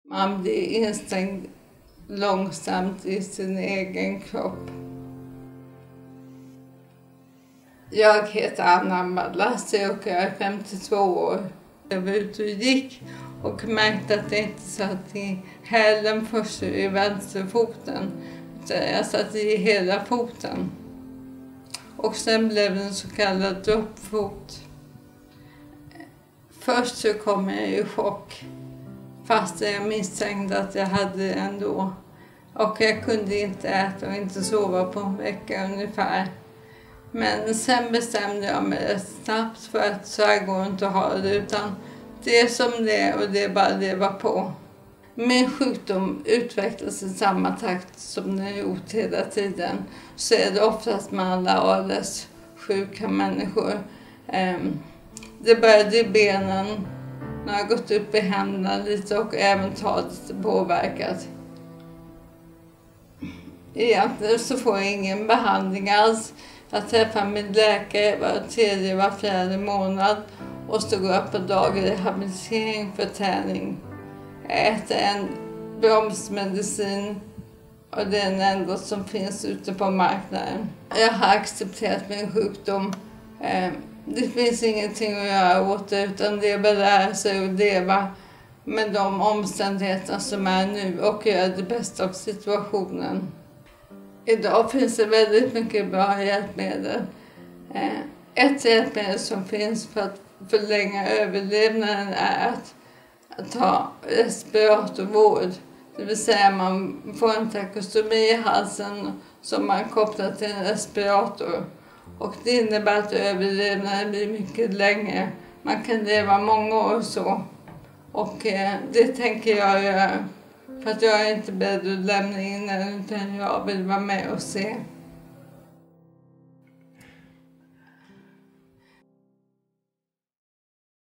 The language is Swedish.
Man blir instängd långsamt i sin egen kropp. Jag heter Anna Malassi och jag är 52 år. Jag var ute och gick och märkte att jag inte satt i hälen först i vänsterfoten. Jag satt i hela foten. Och sen blev det en så kallad droppfot. Först så kom jag i chock. Fast jag misstänkte att jag hade det ändå. Och jag kunde inte äta och inte sova på en vecka ungefär. Men sen bestämde jag mig rätt snabbt för att så här går inte att ha det, utan det är som det är och det är bara att leva på. Min sjukdom utvecklas i samma takt som den gjort hela tiden. Så är det oftast med alla ALS-sjuka människor. Det började i benen, när jag har gått upp i händerna lite och även taget påverkat. Egentligen så får jag ingen behandling alls. Jag träffar min läkare var fjärde månad och så går jag på daglig rehabilitering för träning. Jag äter en bromsmedicin och det är den enda som finns ute på marknaden. Jag har accepterat min sjukdom. Det finns ingenting att göra åt det, utan det är bara att lära sig att leva med de omständigheter som är nu och göra det bästa av situationen. Idag finns det väldigt mycket bra hjälpmedel. Ett hjälpmedel som finns för att förlänga överlevnaden är att ta respiratorvård. Det vill säga man får en trakostomi i halsen som man kopplar till en respirator. Och det innebär att överlevnaden blir mycket längre. Man kan leva många år så. Och det tänker jag göra. För att jag är inte beredd att lämna in den, utan jag vill vara med och se.